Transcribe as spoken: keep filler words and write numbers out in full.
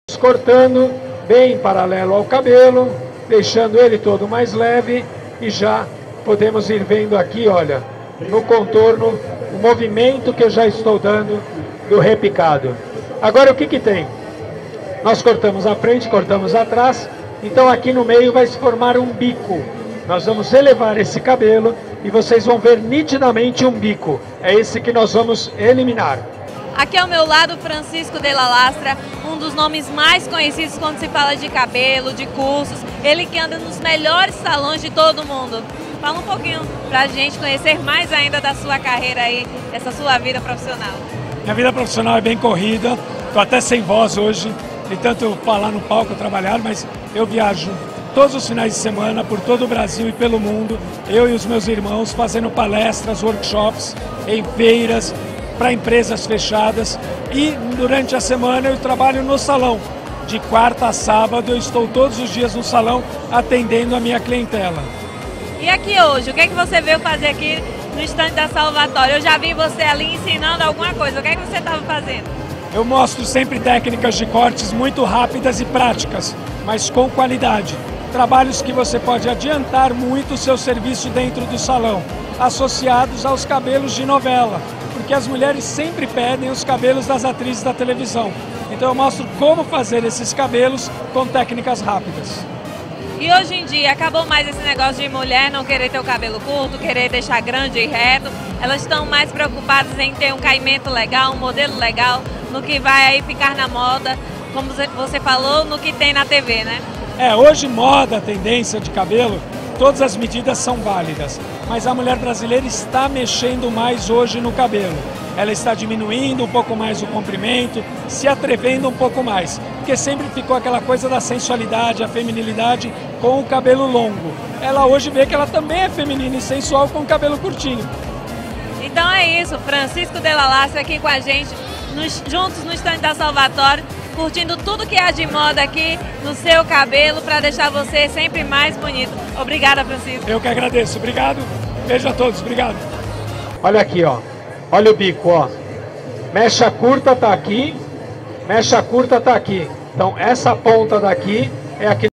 cortando bem paralelo ao cabelo, deixando ele todo mais leve, e já podemos ir vendo aqui, olha, no contorno, o movimento que eu já estou dando do repicado. Agora o que que tem? Nós cortamos a frente, cortamos atrás, então aqui no meio vai se formar um bico. Nós vamos elevar esse cabelo e vocês vão ver nitidamente um bico. É esse que nós vamos eliminar. Aqui ao meu lado, Francisco Della Lastra, um dos nomes mais conhecidos quando se fala de cabelo, de cursos. Ele que anda nos melhores salões de todo mundo. Fala um pouquinho pra gente conhecer mais ainda da sua carreira aí, essa sua vida profissional. Minha vida profissional é bem corrida, tô até sem voz hoje, de tanto falar no palco, trabalhar, mas eu viajo todos os finais de semana por todo o Brasil e pelo mundo, eu e os meus irmãos fazendo palestras, workshops, em feiras, para empresas fechadas, e durante a semana eu trabalho no salão. De quarta a sábado eu estou todos os dias no salão atendendo a minha clientela. E aqui hoje, o que é que você veio fazer aqui no estande da Salvatore? Eu já vi você ali ensinando alguma coisa, o que é que você estava fazendo? Eu mostro sempre técnicas de cortes muito rápidas e práticas, mas com qualidade. Trabalhos que você pode adiantar muito o seu serviço dentro do salão, associados aos cabelos de novela, porque as mulheres sempre pedem os cabelos das atrizes da televisão. Então eu mostro como fazer esses cabelos com técnicas rápidas. E hoje em dia, acabou mais esse negócio de mulher não querer ter o cabelo curto, querer deixar grande e reto. Elas estão mais preocupadas em ter um caimento legal, um modelo legal, no que vai aí ficar na moda, como você falou, no que tem na T V, né? É, hoje moda, tendência de cabelo, todas as medidas são válidas, mas a mulher brasileira está mexendo mais hoje no cabelo. Ela está diminuindo um pouco mais o comprimento, se atrevendo um pouco mais, porque sempre ficou aquela coisa da sensualidade, a feminilidade com o cabelo longo. Ela hoje vê que ela também é feminina e sensual com o cabelo curtinho. Então é isso, Francisco Della Lastra aqui com a gente, nos, juntos no estande da Salvatore, curtindo tudo que há de moda aqui no seu cabelo para deixar você sempre mais bonito. Obrigada, Francisco. Eu que agradeço, obrigado. Beijo a todos, obrigado. Olha aqui, ó. Olha o bico, ó. Mecha curta tá aqui, mecha curta tá aqui. Então essa ponta daqui é aqui